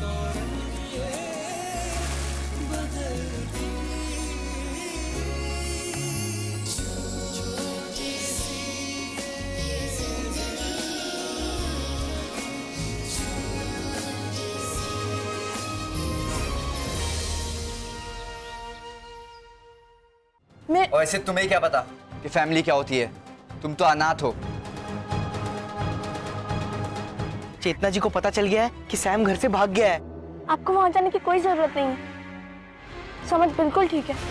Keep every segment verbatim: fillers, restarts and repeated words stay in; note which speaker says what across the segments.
Speaker 1: और ऐसे तुम्हें क्या पता कि फैमिली क्या होती है? तुम तो अनाथ हो।
Speaker 2: चेतना जी को पता चल गया है कि सैम घर से भाग गया है।
Speaker 3: आपको वहां जाने की कोई जरूरत नहीं है। समझ बिल्कुल ठीक है।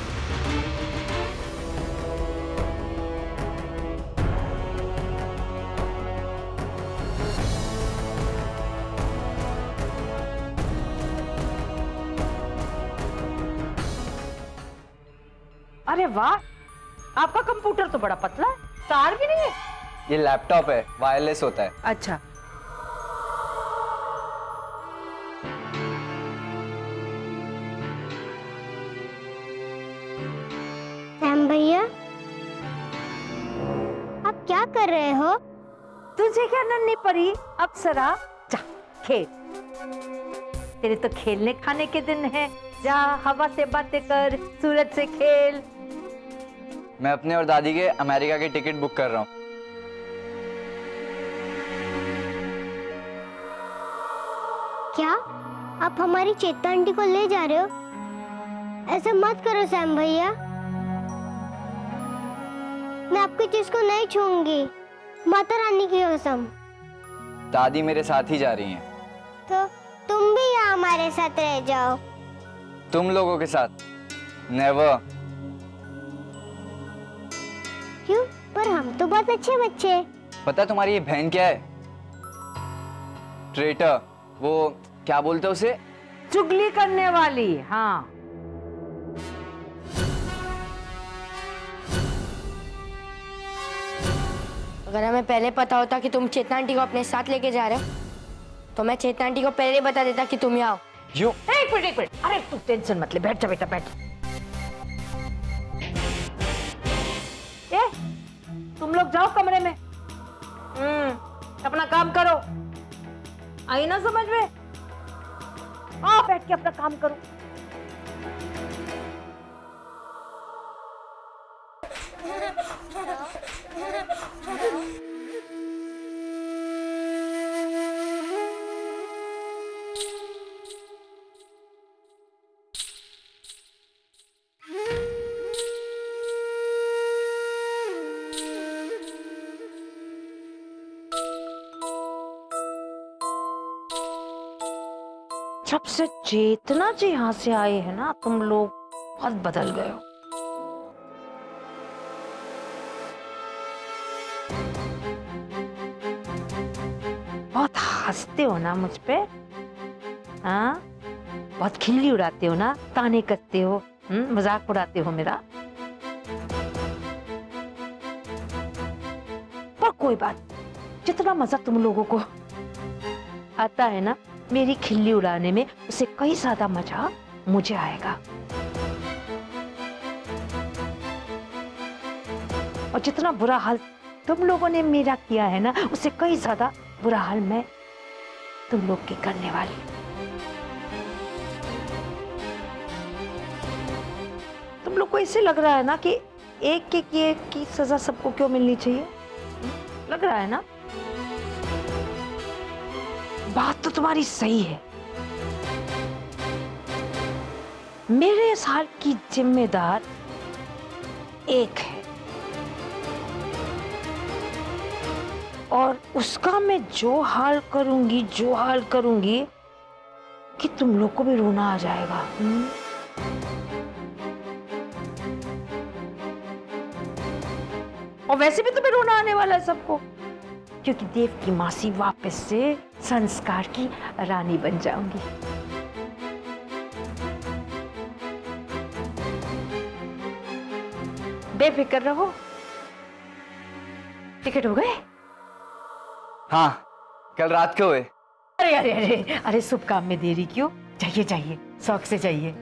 Speaker 4: अरे वाह, आपका कंप्यूटर तो बड़ा पतला है, तार भी नहीं है।
Speaker 1: ये लैपटॉप है, वायरलेस होता है।
Speaker 4: अच्छा,
Speaker 5: सैम भैया, आप क्या कर रहे हो?
Speaker 4: तुझे क्या नन्ही परी अप्सरा, जा खेल। तेरे तो खेलने खाने के दिन है, जा हवा से बातें कर, सूरज से खेल।
Speaker 1: मैं अपने और दादी के अमेरिका की टिकट बुक कर रहा हूँ।
Speaker 5: क्या आप हमारी चेतना आंटी को ले जा रहे हो? ऐसा मत करो सैम भैया, मैं आपकी चीज को नहीं छूऊंगी, माता रानी की कसम।
Speaker 1: दादी मेरे साथ ही जा रही हैं।
Speaker 5: तो तुम भी यहाँ हमारे साथ रह जाओ।
Speaker 1: तुम लोगों के साथ? नेवर।
Speaker 5: क्यों? पर हम तो बहुत अच्छे बच्चे।
Speaker 1: पता तुम्हारी ये बहन क्या है? ट्रेटर, वो क्या बोलते हैं उसे?
Speaker 4: चुगली करने वाली। हाँ,
Speaker 3: अगर हमें पहले पता होता कि तुम चेतना आंटी को अपने साथ लेके जा रहे हो तो मैं चेतना आंटी को पहले ही बता देता कि तुम यहाँ आओ।
Speaker 1: क्यों?
Speaker 4: एक मिनट एक मिनट, अरे तू टेंशन मत ले, बैठ जा बेटा बैठ। ए, तुम लोग जाओ कमरे में, हम्म, अपना काम करो। आई ना समझ में? आओ बैठ के अपना काम करो। जब से चेतना जी यहाँ से आए हैं ना, तुम लोग बहुत बदल गए हो। बहुत हंसते हो ना मुझ पे, हाँ? बहुत खिल्ली उड़ाते हो ना, ताने कसते हो, हम्म, मजाक उड़ाते हो मेरा। पर कोई बात, जितना मजा तुम लोगों को आता है ना मेरी खिल्ली उड़ाने में, उसे कई ज्यादा मजा मुझे आएगा। और जितना बुरा हाल तुम लोगों ने मेरा किया है ना, उससे कई ज्यादा बुरा हाल मैं तुम लोग की करने वाली। तुम लोग को ऐसे लग रहा है ना कि एक के किए की सजा सबको क्यों मिलनी चाहिए? लग रहा है ना? बात तो तुम्हारी सही है। मेरे इस हाल की जिम्मेदार एक है और उसका मैं जो हाल करूंगी जो हाल करूंगी कि तुम लोग को भी रोना आ जाएगा। हुँ? और वैसे भी तुम्हें रोना आने वाला है सबको, क्योंकि देव की मासी वापस से संस्कार की रानी बन जाऊंगी। बेफिक्र रहो। टिकट हो गए?
Speaker 1: हाँ, कल रात को हुए।
Speaker 4: अरे अरे अरे अरे शुभ काम में देरी क्यों? चाहिए चाहिए, शौक से चाहिए।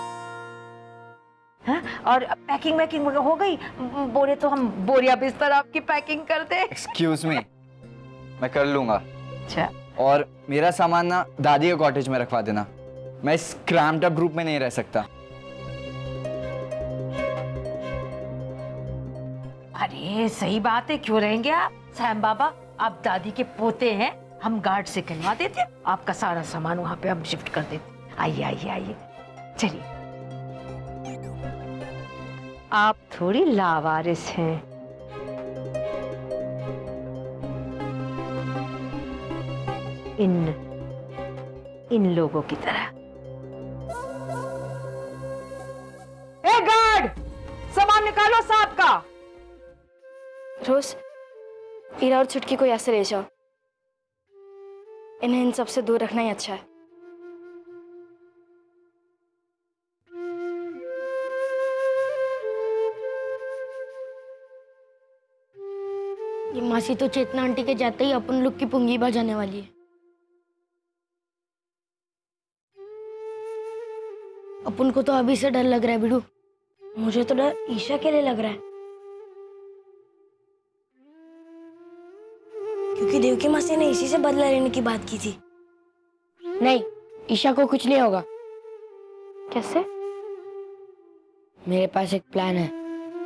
Speaker 4: हाँ? और पैकिंग वैकिंग हो गई? बोरे तो हम बोरिया बिस्तर आपकी पैकिंग कर दे।
Speaker 1: एक्सक्यूज मी, मैं कर लूंगा।
Speaker 4: अच्छा,
Speaker 1: और मेरा सामान ना दादी के कॉटेज में रखवा देना। मैं इस क्रैम्प्ड अप ग्रुप में नहीं रह सकता।
Speaker 4: अरे सही बात है, क्यों रहेंगे आप? सैम बाबा, आप दादी के पोते हैं, हम गार्ड से कहवा देते, आपका सारा सामान वहां पे हम शिफ्ट कर देते। आइए आइए आइए, चलिए। आप थोड़ी लावारिस हैं। इन इन लोगों की तरह। ए गार्ड, सामान निकालो साहब का।
Speaker 3: रोज, हीरा और छुटकी को यहाँ से ले जाओ। इन्हें इन सबसे दूर रखना ही अच्छा है। ये मासी तो चेतना आंटी के जाते ही अपन लोग की पुंगी बजाने वाली है। अपन को तो अभी से डर लग रहा है बिडू। मुझे तो डर ईशा के लिए लग रहा है, क्योंकि देवकी मासी ने इसी से बदला लेने की बात की थी। नहीं, ईशा को कुछ नहीं होगा। कैसे? मेरे पास एक प्लान है।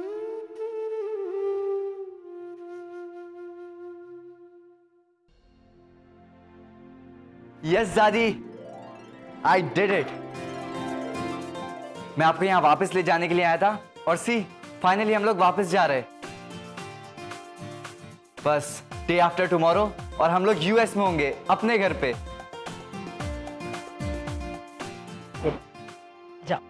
Speaker 1: यस दादी, आई डिड इट। मैं आपको यहाँ वापस ले जाने के लिए आया था और सी फाइनली हम लोग वापस जा रहे। बस डे आफ्टर टुमारो और हम लोग यूएस में होंगे, अपने घर पे।
Speaker 4: जाओ।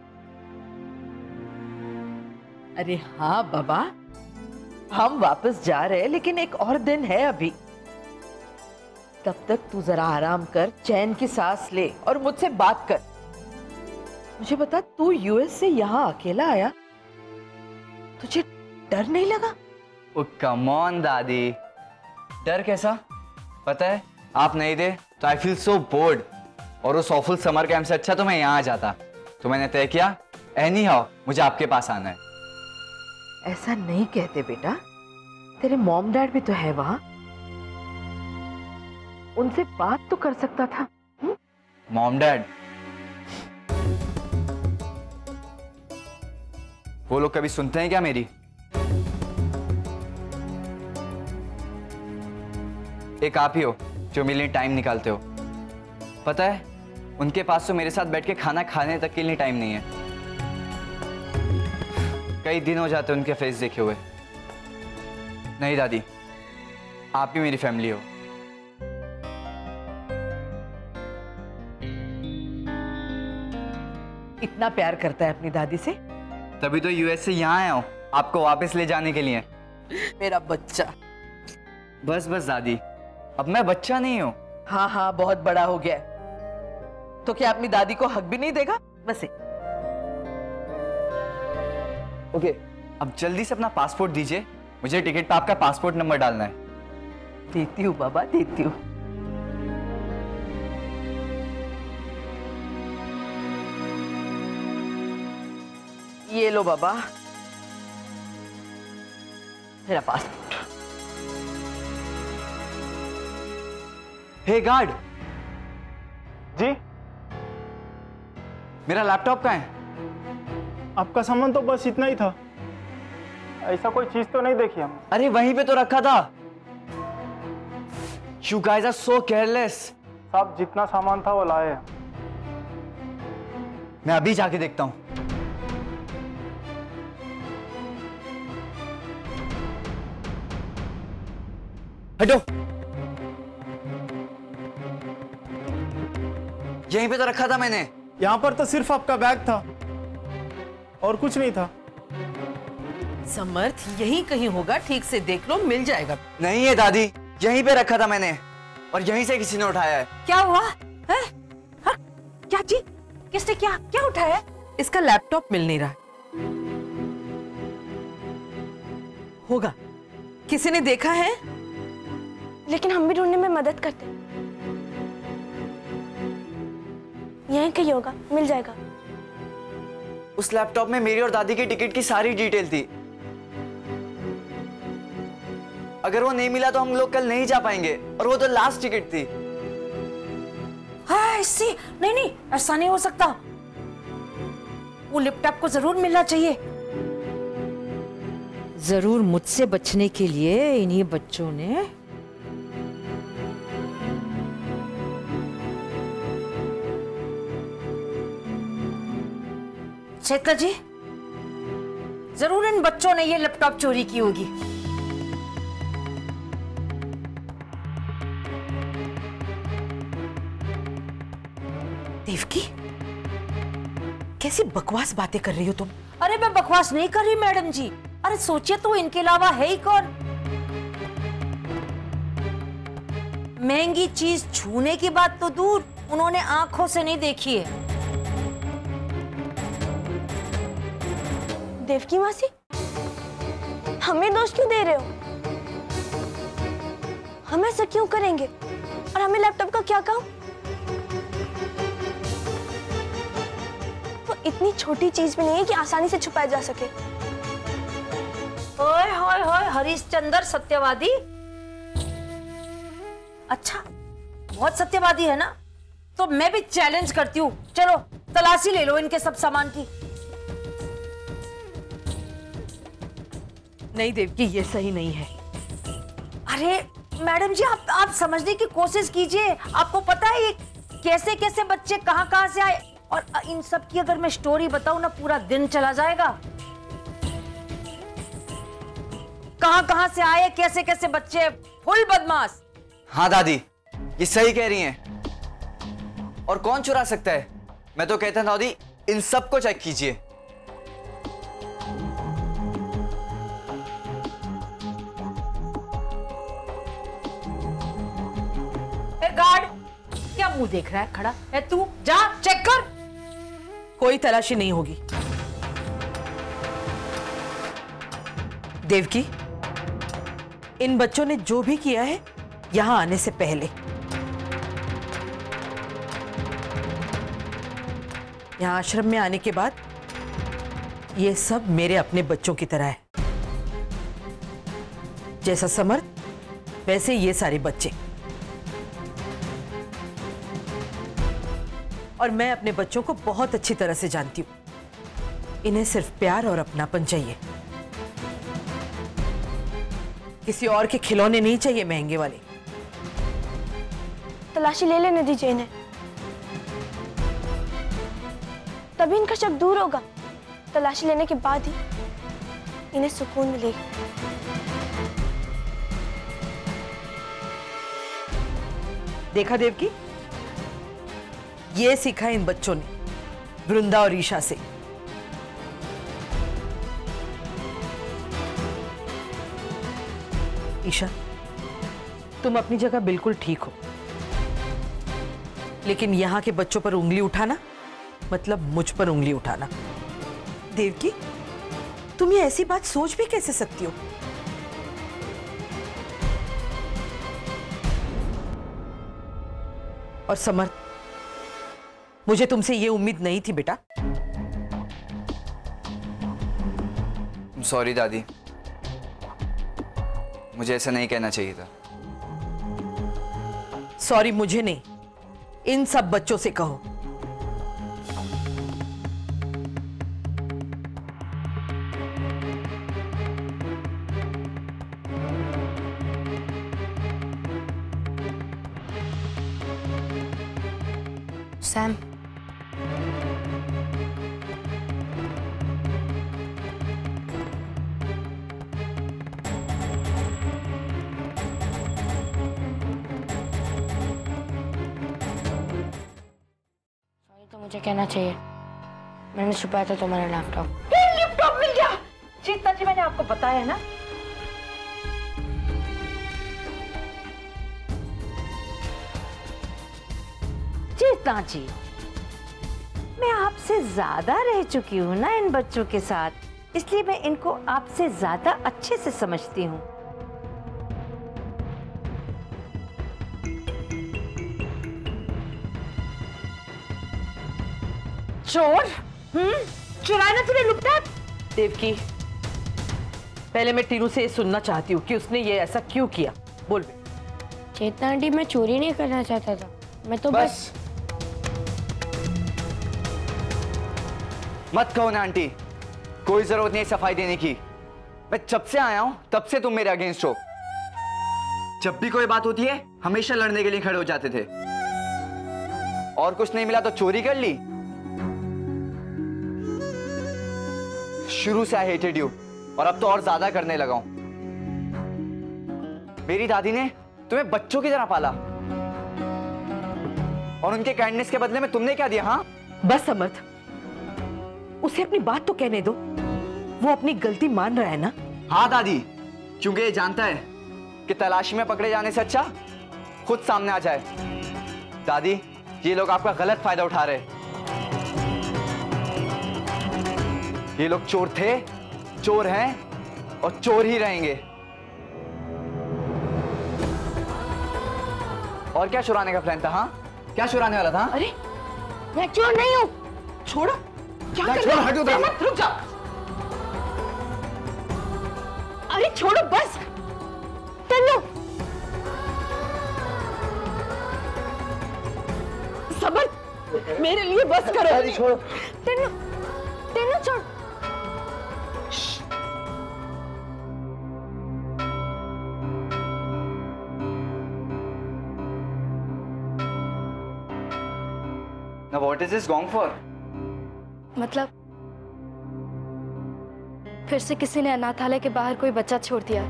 Speaker 4: अरे हाँ बाबा, हम वापस जा रहे हैं, लेकिन एक और दिन है अभी। तब तक तू जरा आराम कर, चैन की सांस ले और मुझसे बात कर। मुझे बता, तू यूएस से यहाँ अकेला आया, तुझे डर नहीं लगा?
Speaker 1: ओ कम ऑन दादी, डर कैसा? पता है, आप नहीं दे तो आई फील सो बोर्ड, और उस ऑफुल समर कैंप से अच्छा तो मैं यहाँ आ जाता। तो मैंने तय किया, एनी हाउ मुझे आपके पास आना है।
Speaker 4: ऐसा नहीं कहते बेटा, तेरे मॉम डैड भी तो है वहाँ, उनसे बात तो कर सकता था।
Speaker 1: Mom dad? वो लोग कभी सुनते हैं क्या मेरी? एक आप ही हो जो मेरे लिए टाइम निकालते हो। पता है, उनके पास तो मेरे साथ बैठ के खाना खाने तक के लिए टाइम नहीं है। कई दिन हो जाते उनके फेस देखे हुए। नहीं दादी, आप ही मेरी फैमिली हो।
Speaker 4: इतना प्यार करता है अपनी दादी से,
Speaker 1: तभी तो यूएस से यहाँ आया हूँ आपको वापस ले जाने के लिए।
Speaker 4: मेरा बच्चा।
Speaker 1: बस बस दादी, अब मैं बच्चा नहीं हूँ।
Speaker 4: हाँ हाँ, बहुत बड़ा हो गया। तो क्या अपनी दादी को हक भी नहीं देगा? बस
Speaker 1: ओके, अब जल्दी से अपना पासपोर्ट दीजिए, मुझे टिकट पे आपका पासपोर्ट नंबर डालना है।
Speaker 4: देती हूँ बाबा, देती हूँ। ये लो बाबा, मेरा पासपोर्ट।
Speaker 1: हे गार्ड,
Speaker 6: जी,
Speaker 1: मेरा लैपटॉप कहाँ है?
Speaker 6: आपका सामान तो बस इतना ही था, ऐसा कोई चीज तो नहीं देखी हम।
Speaker 1: अरे वहीं पे तो रखा था। You guys are so careless।
Speaker 6: साहब, जितना सामान था वो लाए हैं।
Speaker 1: मैं अभी जाके देखता हूँ। हटो, यहीं पे तो रखा था मैंने।
Speaker 6: यहाँ पर तो सिर्फ आपका बैग था और कुछ नहीं था।
Speaker 4: समर्थ, यहीं कहीं होगा, ठीक से देख लो, मिल जाएगा।
Speaker 1: नहीं है दादी, यहीं पे रखा था मैंने और यहीं से किसी ने उठाया है।
Speaker 4: क्या हुआ है? हा? क्या जी? किसने क्या क्या उठाया? इसका लैपटॉप मिल नहीं रहा। होगा, किसी ने देखा है?
Speaker 3: लेकिन हम भी ढूंढने में मदद करते हैं। यहीं कहीं होगा, मिल जाएगा।
Speaker 1: उस लैपटॉप में मेरी और दादी की टिकट की सारी डिटेल थी। अगर वो नहीं मिला तो हम लोग कल नहीं जा पाएंगे, और वो तो लास्ट टिकट थी।
Speaker 4: इससे नहीं नहीं, ऐसा नहीं हो सकता। वो लैपटॉप को जरूर मिलना चाहिए। जरूर मुझसे बचने के लिए इन्हीं बच्चों ने चेतना जी, जरूर इन बच्चों ने ये लैपटॉप चोरी की होगी।
Speaker 7: देवकी, कैसी बकवास बातें कर रही हो तुम?
Speaker 4: अरे मैं बकवास नहीं कर रही मैडम जी। अरे सोचिए तो, इनके अलावा है ही कौन? महंगी चीज छूने की बात तो दूर, उन्होंने आंखों से नहीं देखी है।
Speaker 8: देवकी मासी, हमें दोष क्यों दे रहे हो? हम ऐसा क्यों करेंगे? और हमें लैपटॉप का क्या काम? वो इतनी छोटी चीज भी नहीं है कि आसानी से छुपाया जा सके।
Speaker 4: ओए होए होए, हरिश्चंद्र सत्यवादी। अच्छा, बहुत सत्यवादी है ना? तो मैं भी चैलेंज करती हूँ, चलो तलाशी ले लो इनके सब सामान की।
Speaker 7: नहीं देवकी, ये सही नहीं है।
Speaker 4: अरे मैडम जी, आप आप समझने की कोशिश कीजिए। आपको पता है ये कैसे कैसे बच्चे कहाँ कहाँ से आए? और इन सब की अगर मैं स्टोरी बताऊं ना, पूरा दिन चला जाएगा। कहाँ कहाँ से आए, कैसे कैसे बच्चे, फुल बदमाश।
Speaker 1: हाँ दादी, ये सही कह रही हैं। और कौन चुरा सकता है? मैं तो कहता हूं दादी, इन सबको चेक कीजिए।
Speaker 4: ए गार्ड, क्या मुंह देख रहा है खड़ा है? तू जा चेक कर।
Speaker 7: कोई तलाशी नहीं होगी। देवकी, इन बच्चों ने जो भी किया है यहां आने से पहले, यहां आश्रम में आने के बाद, ये सब मेरे अपने बच्चों की तरह है। जैसा समर्थ, वैसे ये सारे बच्चे। और मैं अपने बच्चों को बहुत अच्छी तरह से जानती हूं। इन्हें सिर्फ प्यार और अपनापन चाहिए, किसी और के खिलौने नहीं चाहिए महंगे वाले।
Speaker 8: तलाशी ले लेने दीजिए इन्हें, तभी इनका शक दूर होगा। तलाशी लेने के बाद ही इन्हें सुकून मिलेगा।
Speaker 7: देखा देवकी, ये सीखा इन बच्चों ने वृंदा और ईशा से। ईशा, तुम अपनी जगह बिल्कुल ठीक हो, लेकिन यहां के बच्चों पर उंगली उठाना मतलब मुझ पर उंगली उठाना। देवकी, तुम ये ऐसी बात सोच भी कैसे सकती हो? और समर्थ, मुझे तुमसे ये उम्मीद नहीं थी बेटा।
Speaker 1: सॉरी दादी, मुझे ऐसा नहीं कहना चाहिए था।
Speaker 7: सॉरी मुझे नहीं, इन सब बच्चों से कहो।
Speaker 3: सैम, तो मुझे कहना चाहिए, मैंने छुपाया था तुम्हारा लैपटॉप।
Speaker 4: लैपटॉप मिल गया। चेतना जी, मैंने आपको बताया ना। चेतना जी, मैं आपसे ज्यादा रह चुकी हूँ ना इन बच्चों के साथ, इसलिए मैं इनको आपसे ज्यादा अच्छे से समझती हूँ। चोर? हम्म, चुराया ना तूने लैपटॉप?
Speaker 7: देवकी, पहले मैं टीनू से ये सुनना चाहती हूँ कि उसने ये ऐसा क्यों किया। बोल बे।
Speaker 3: चेतना आंटी, मैं चोरी नहीं करना चाहता था, मैं तो बस,
Speaker 1: बस मत कहो ना आंटी, कोई जरूरत नहीं सफाई देने की। मैं जब से आया हूं तब से तुम मेरे अगेंस्ट हो। जब भी कोई बात होती है हमेशा लड़ने के लिए खड़े हो जाते थे। और कुछ नहीं मिला तो चोरी कर ली। शुरू से आई हेटेड यू, और अब तो और ज्यादा करने लगा हूं। मेरी दादी ने तुम्हें बच्चों की तरह पाला, और उनके काइंडनेस के बदले में तुमने क्या दिया? हाँ
Speaker 7: बस समर्थ, उसे अपनी बात तो कहने दो। वो अपनी गलती मान रहा है ना।
Speaker 1: हाँ दादी, क्योंकि ये जानता है कि तलाशी में पकड़े जाने से अच्छा खुद सामने आ जाए। दादी, ये लोग आपका गलत फायदा उठा रहे। ये लोग चोर थे, चोर हैं और चोर ही रहेंगे। और क्या चुराने का प्लान था? हाँ, क्या चुराने वाला था?
Speaker 7: अरे
Speaker 3: मैं चोर नहीं हूँ।
Speaker 7: छोड़ो, क्या
Speaker 1: जा,
Speaker 7: कर
Speaker 1: छोड़,
Speaker 7: रहे हो?
Speaker 1: हट उधर।
Speaker 7: समर्थ, रुक जा। अरे छोड़ो बस।
Speaker 3: टन्नू,
Speaker 7: समर्थ, मेरे लिए बस करो।
Speaker 1: अरे छोड़ो।
Speaker 3: टन्नू, टन्नू छोड़।
Speaker 1: Now what is this going for?
Speaker 8: मतलब फिर से किसी ने अनाथालय के बाहर कोई बच्चा छोड़ दिया।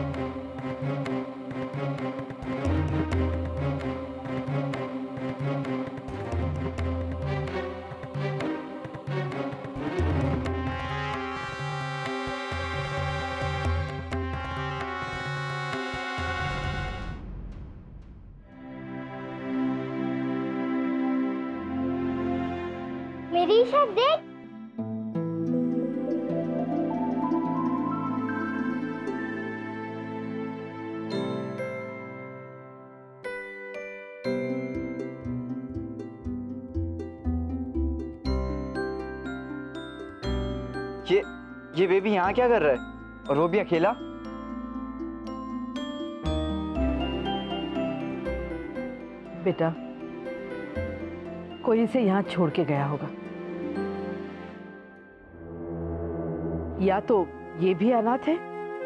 Speaker 5: मेरी ईशा देख।
Speaker 1: ये ये बेबी यहाँ क्या कर रहा है? और वो भी अकेला?
Speaker 7: बेटा, कोई इसे यहाँ छोड़ के गया होगा, या तो ये भी अनाथ है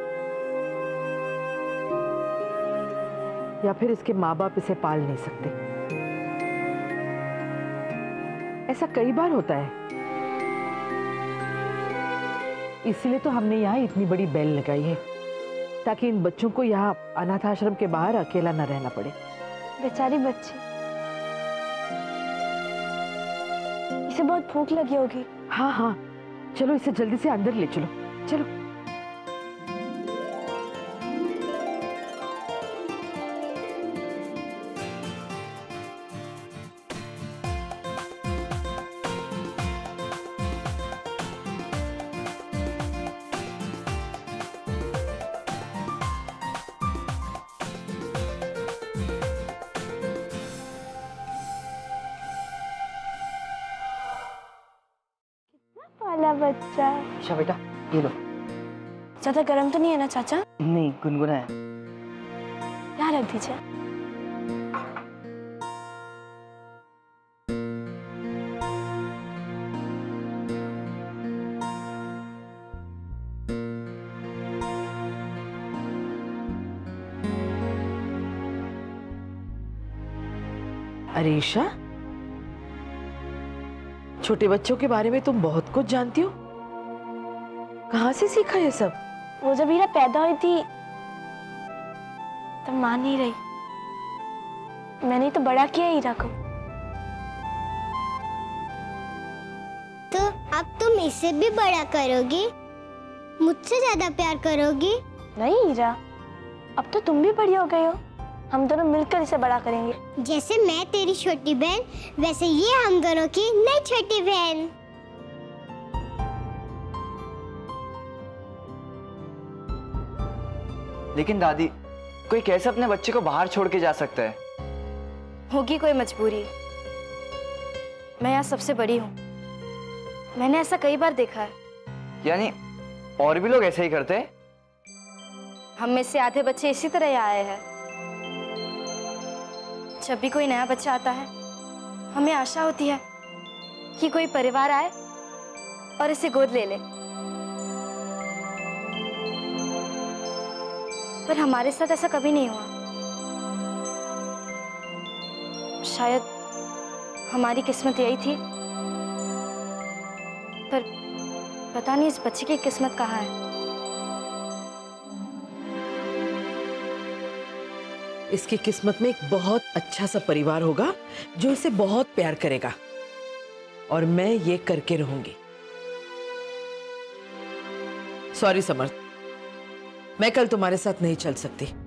Speaker 7: या फिर इसके माँ बाप इसे पाल नहीं सकते। ऐसा कई बार होता है, इसीलिए तो हमने यहाँ इतनी बड़ी बेल लगाई है, ताकि इन बच्चों को यहाँ अनाथ आश्रम के बाहर अकेला न रहना पड़े।
Speaker 8: बेचारी बच्ची, इसे बहुत भूख लगी होगी।
Speaker 7: हाँ हाँ, चलो इसे जल्दी से अंदर ले चलो। चलो।
Speaker 8: वाला बच्चा।
Speaker 2: ईशा बेटा, ये लो।
Speaker 8: ज्यादा गर्म तो नहीं है ना चाचा?
Speaker 2: नहीं, गुनगुना है।
Speaker 8: यहाँ रख दीजिए।
Speaker 7: अरे ईशा, छोटे बच्चों के बारे में तुम बहुत कुछ जानती हो। कहाँ से सीखा ये सब?
Speaker 8: वो जब हीरा पैदा हुई थी तब मान नहीं रही, मैंने तो बड़ा किया हीरा को।
Speaker 5: तो अब तुम इसे भी बड़ा करोगी, मुझसे ज्यादा प्यार करोगी?
Speaker 8: नहीं हीरा, अब तो तुम भी बड़ी हो गई हो, हम दोनों मिलकर इसे बड़ा करेंगे।
Speaker 5: जैसे मैं तेरी छोटी बहन, वैसे ये हम दोनों की नई छोटी बहन।
Speaker 1: लेकिन दादी, कोई कैसे अपने बच्चे को बाहर छोड़ के जा सकता है?
Speaker 8: होगी कोई मजबूरी। मैं यहाँ सबसे बड़ी हूँ, मैंने ऐसा कई बार देखा है।
Speaker 1: यानी और भी लोग ऐसे ही करते हैं?
Speaker 8: हम में से आधे बच्चे इसी तरह ही आए हैं। जब भी कोई नया बच्चा आता है, हमें आशा होती है कि कोई परिवार आए और इसे गोद ले ले। पर हमारे साथ ऐसा कभी नहीं हुआ। शायद हमारी किस्मत यही थी, पर पता नहीं इस बच्चे की किस्मत कहाँ है।
Speaker 7: इसकी किस्मत में एक बहुत अच्छा सा परिवार होगा जो इसे बहुत प्यार करेगा, और मैं ये करके रहूंगी। सॉरी समर्थ, मैं कल तुम्हारे साथ नहीं चल सकती।